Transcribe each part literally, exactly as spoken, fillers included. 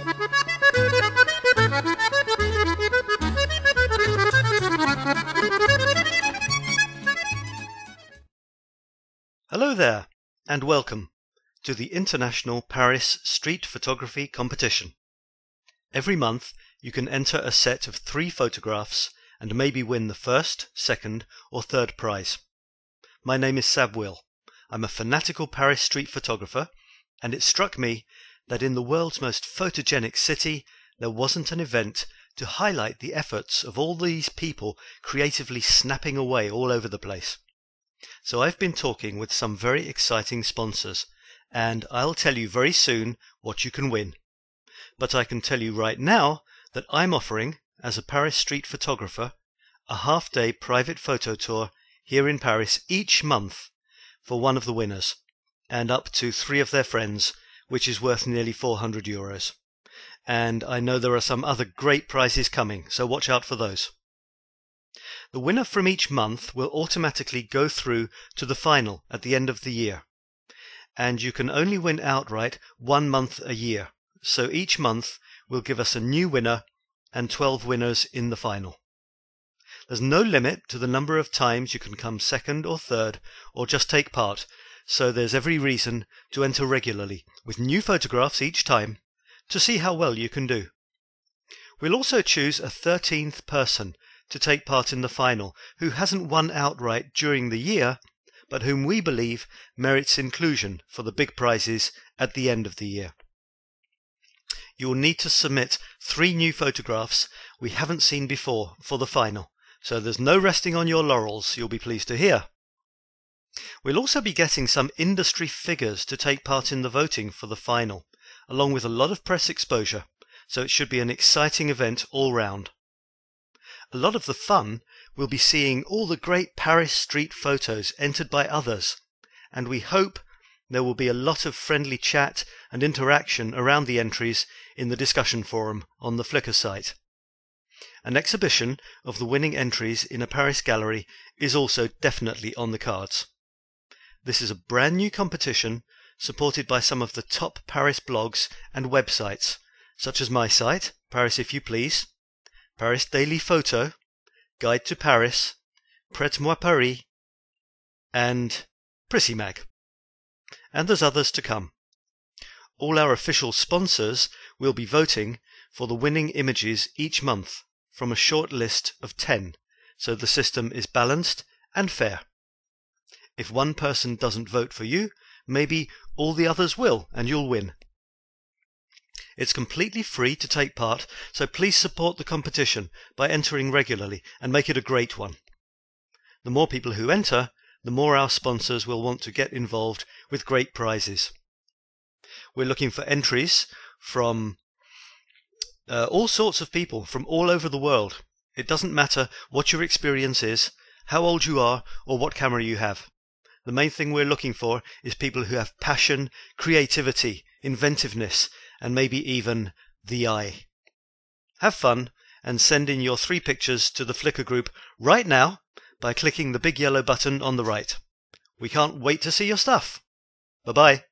Hello there, and welcome to the International Paris Street Photography Competition. Every month you can enter a set of three photographs and maybe win the first, second or third prize. My name is Sab Will. I'm a fanatical Paris street photographer, and it struck me that in the world's most photogenic city there wasn't an event to highlight the efforts of all these people creatively snapping away all over the place. So I've been talking with some very exciting sponsors, and I'll tell you very soon what you can win. But I can tell you right now that I'm offering, as a Paris street photographer, a half-day private photo tour here in Paris each month for one of the winners, and up to three of their friends, which is worth nearly four hundred euros. And I know there are some other great prizes coming, so watch out for those. The winner from each month will automatically go through to the final at the end of the year. And you can only win outright one month a year, so each month will give us a new winner and twelve winners in the final. There's no limit to the number of times you can come second or third or just take part, so there's every reason to enter regularly with new photographs each time to see how well you can do. We'll also choose a thirteenth person to take part in the final who hasn't won outright during the year, but whom we believe merits inclusion for the big prizes at the end of the year. You will need to submit three new photographs we haven't seen before for the final, so there's no resting on your laurels, you'll be pleased to hear. We'll also be getting some industry figures to take part in the voting for the final, along with a lot of press exposure, so it should be an exciting event all round. A lot of the fun will be seeing all the great Paris street photos entered by others, and we hope there will be a lot of friendly chat and interaction around the entries in the discussion forum on the Flickr site. An exhibition of the winning entries in a Paris gallery is also definitely on the cards. This is a brand new competition supported by some of the top Paris blogs and websites, such as my site, Paris If You Please, Paris Daily Photo, Guide to Paris, Prête-moi Paris, and Prissy Mag. And there's others to come. All our official sponsors will be voting for the winning images each month from a short list of ten, so the system is balanced and fair. If one person doesn't vote for you, maybe all the others will, and you'll win. It's completely free to take part, so please support the competition by entering regularly and make it a great one. The more people who enter, the more our sponsors will want to get involved with great prizes. We're looking for entries from uh, all sorts of people from all over the world. It doesn't matter what your experience is, how old you are, or what camera you have. The main thing we're looking for is people who have passion, creativity, inventiveness, and maybe even the eye. Have fun and send in your three pictures to the Flickr group right now by clicking the big yellow button on the right. We can't wait to see your stuff. Bye-bye.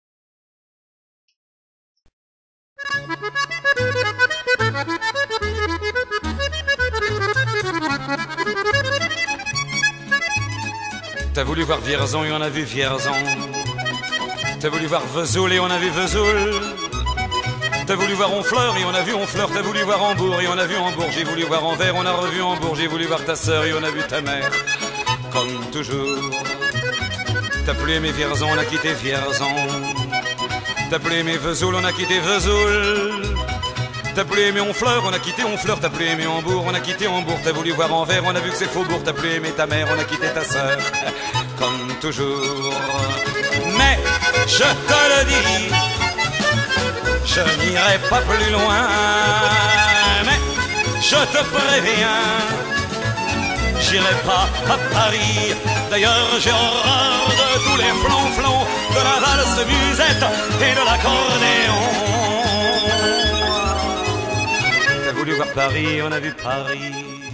T'as voulu voir Vierzon et on a vu Vierzon. T'as voulu voir Vesoul et on a vu Vesoul. T'as voulu voir Honfleur et on a vu Honfleur. T'as voulu voir Hambourg et on a vu Hambourg. J'ai voulu voir Anvers, on a revu Hambourg. J'ai voulu voir ta sœur et on a vu ta mère. Comme toujours. T'as plus aimé Vierzon, on a quitté Vierzon. T'as plus aimé Vesoul, on a quitté Vesoul. T'as plus aimé Honfleur, on a quitté Honfleur. T'as plus aimé Hambourg, on a quitté Hambourg. T'as voulu voir Anvers, on a vu que c'est Faubourg. T'as plus aimé ta mère, on a quitté ta sœur. Comme toujours. Mais je te le dis, je n'irai pas plus loin. Mais je te préviens, j'irai pas à Paris. D'ailleurs j'ai horreur de tous les flonflons, de la valse musette et de l'accordéon. T'as voulu voir Paris, on a vu Paris.